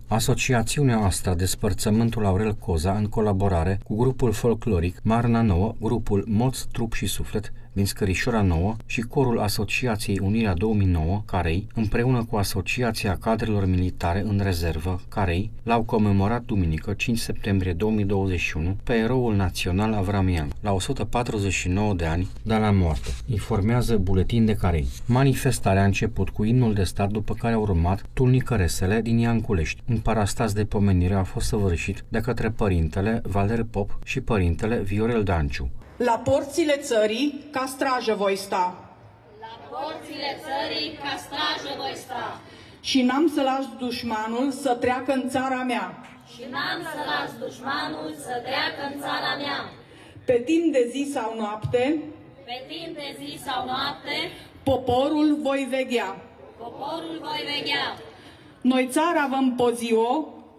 Asociațiunea Astra Despărțământul Aurel Coza, în colaborare cu grupul folcloric Marna Nouă, grupul Moț, Trup și Suflet din Scărișoara Nouă și corul Asociației Unirea 2009, Carei, împreună cu Asociația Cadrelor Militare în Rezervă, Carei, l-au comemorat duminică 5 septembrie 2021 pe eroul național Avramian, la 149 de ani de la moarte, informează Buletin de Carei. Manifestarea a început cu imnul de stat, după care au urmat tulnicăresele din Ianculești. Un parastas de pomenire a fost săvârșit de către părintele Valer Pop și părintele Viorel Danciu. La porțile țării, ca strajă voi sta. La porțile țării, ca strajă voi sta. Și n-am să las dușmanul să treacă în țara mea. Și n-am să las dușmanul să treacă în țara mea. Pe timp de zi sau noapte, pe timp de zi sau noapte, poporul voi veghea. Poporul voi veghea. Noi țara vom păzi-o,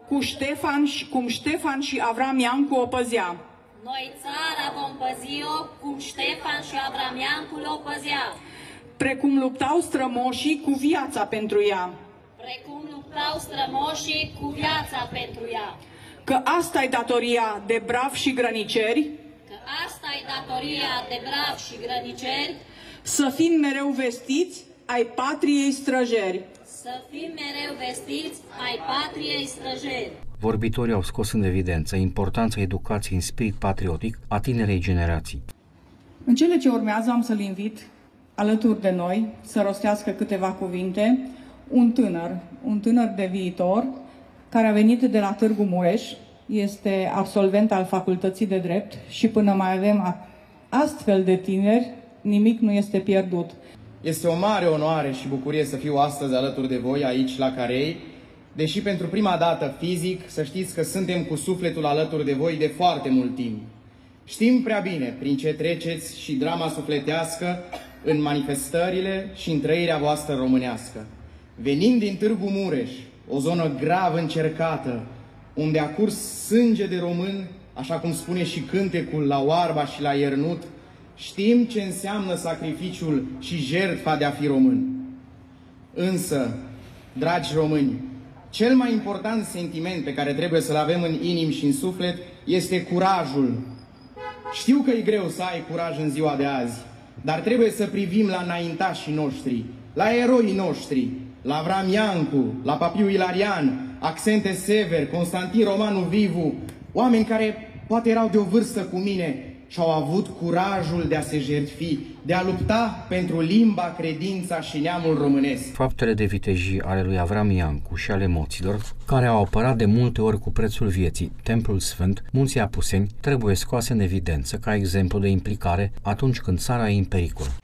cum Ștefan și Avram Iancu o păzea. Noi țara vom păzi-o, cum Ștefan și Avram Iancu o păzea. Precum luptau strămoșii cu viața pentru ea. Precum luptau strămoșii cu viața pentru ea. Că asta-i datoria de bravi și grăniceri. Că asta-i datoria de bravi și grăniceri. Să fim mereu vestiți ai patriei străjeri. Să fim mereu vestiți ai patriei străjeri. Vorbitorii au scos în evidență importanța educației în spirit patriotic a tinerei generații. În cele ce urmează am să-l invit alături de noi să rostească câteva cuvinte un tânăr de viitor care a venit de la Târgu Mureș, este absolvent al Facultății de Drept și până mai avem astfel de tineri, nimic nu este pierdut. Este o mare onoare și bucurie să fiu astăzi alături de voi aici la Carei, deși pentru prima dată fizic, să știți că suntem cu sufletul alături de voi de foarte mult timp. Știm prea bine prin ce treceți și drama sufletească în manifestările și în trăirea voastră românească. Venim din Târgu Mureș, o zonă grav încercată, unde a curs sânge de român, așa cum spune și cântecul la Oarba și la Iernut. Știm ce înseamnă sacrificiul și jertfa de a fi român. Însă, dragi români, cel mai important sentiment pe care trebuie să-l avem în inimă și în suflet este curajul. Știu că e greu să ai curaj în ziua de azi, dar trebuie să privim la înaintașii noștri, la eroii noștri, la Avram Iancu, la Papiu Ilarian, Accente Sever, Constantin Romanu Vivu, oameni care poate erau de o vârstă cu mine și au avut curajul de a se jertfi, de a lupta pentru limba, credința și neamul românesc. Faptele de vitejie ale lui Avram Iancu și ale moților, care au apărat de multe ori cu prețul vieții Templul Sfânt, Munții Apuseni, trebuie scoase în evidență ca exemplu de implicare atunci când țara e în pericol.